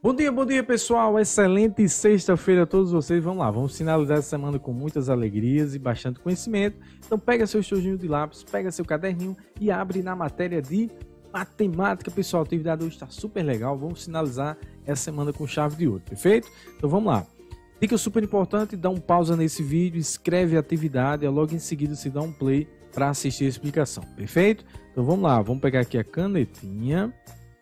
Bom dia pessoal, excelente sexta-feira a todos vocês. Vamos lá, vamos finalizar essa semana com muitas alegrias e bastante conhecimento. Então pega seu estojinho de lápis, pega seu caderninho e abre na matéria de matemática, pessoal. A atividade hoje está super legal, vamos finalizar essa semana com chave de ouro, perfeito? Então vamos lá. Dica super importante, dá um pausa nesse vídeo, escreve a atividade e logo em seguida se dá um play para assistir a explicação, perfeito? Então vamos lá, vamos pegar aqui a canetinha,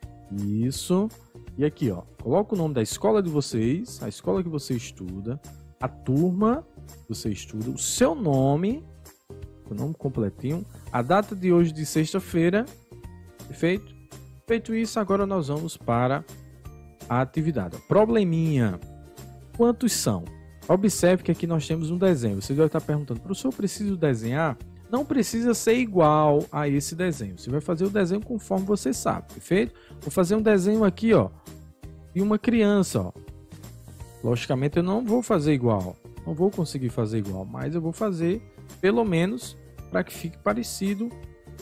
isso, e aqui ó, coloca o nome da escola de vocês, a escola que você estuda, a turma que você estuda, o seu nome, o nome completinho, a data de hoje de sexta-feira, perfeito? Feito isso, agora nós vamos para a atividade. Probleminha, quantos são? Observe que aqui nós temos um desenho, você vai estar perguntando, professor, eu preciso desenhar? Não precisa ser igual a esse desenho. Você vai fazer o desenho conforme você sabe, perfeito? Vou fazer um desenho aqui, ó, de uma criança, ó. Logicamente eu não vou fazer igual, não vou conseguir fazer igual, mas eu vou fazer pelo menos para que fique parecido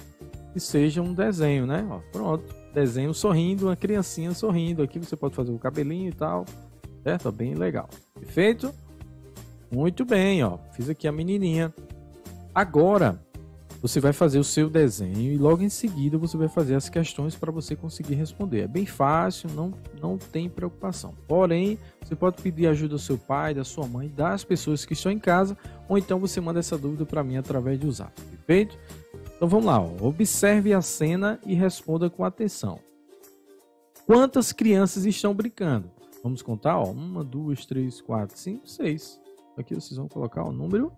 e seja um desenho, né? Ó, pronto, desenho sorrindo, uma criancinha sorrindo. Aqui você pode fazer o cabelinho e tal, certo? Bem legal, perfeito? Muito bem, ó, fiz aqui a menininha. Agora, você vai fazer o seu desenho e logo em seguida você vai fazer as questões para você conseguir responder. É bem fácil, não tem preocupação. Porém, você pode pedir ajuda ao seu pai, da sua mãe, das pessoas que estão em casa, ou então você manda essa dúvida para mim através do Zap, perfeito? Então vamos lá, ó. Observe a cena e responda com atenção. Quantas crianças estão brincando? Vamos contar, ó. 1, 2, 3, 4, 5, 6. Aqui vocês vão colocar o número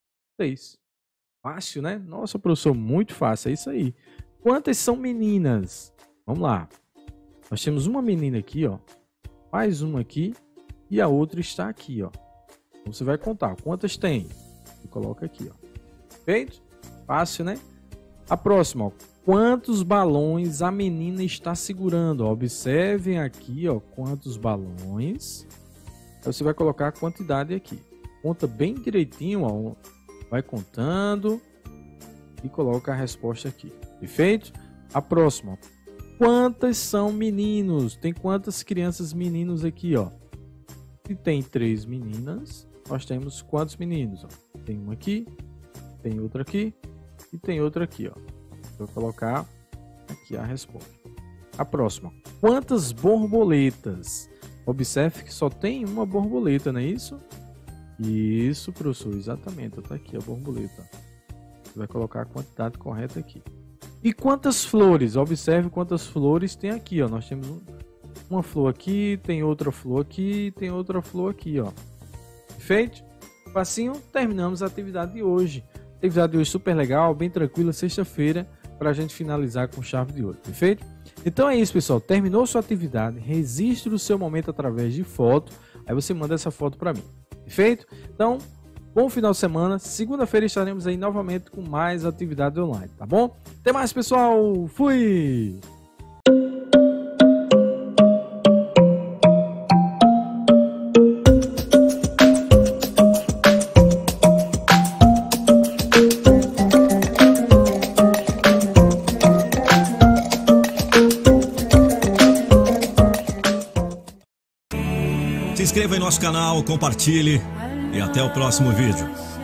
6. Fácil, né? Nossa, professor, muito fácil, é isso aí. Quantas são meninas? Vamos lá. Nós temos uma menina aqui, ó. Mais uma aqui. E a outra está aqui, ó. Então, você vai contar. Quantas tem? E coloca aqui, ó. Feito? Fácil, né? A próxima, ó. Quantos balões a menina está segurando? Ó, observem aqui, ó. Quantos balões. Aí você vai colocar a quantidade aqui. Conta bem direitinho, ó. Vai contando e coloca a resposta aqui. Perfeito? A próxima. Quantas são meninos? Tem quantas crianças meninos aqui, ó? Se tem 3 meninas, nós temos quantos meninos? Ó? Tem um aqui, tem outro aqui e tem outro aqui, ó. Vou colocar aqui a resposta. A próxima. Quantas borboletas? Observe que só tem uma borboleta, não é isso? Isso, professor, exatamente. Tá aqui a borboleta. Você vai colocar a quantidade correta aqui. E quantas flores? Observe quantas flores tem aqui, ó. Nós temos uma flor aqui, tem outra flor aqui, tem outra flor aqui, ó. Perfeito? Facinho, terminamos a atividade de hoje. Atividade de hoje super legal, bem tranquila, sexta-feira, para a gente finalizar com chave de ouro, perfeito? Então é isso, pessoal. Terminou sua atividade, registre o seu momento através de foto. Aí você manda essa foto para mim. Perfeito? Então, bom final de semana. Segunda-feira estaremos aí novamente com mais atividade online, tá bom? Até mais, pessoal. Fui! Se inscreva em nosso canal, compartilhe e até o próximo vídeo.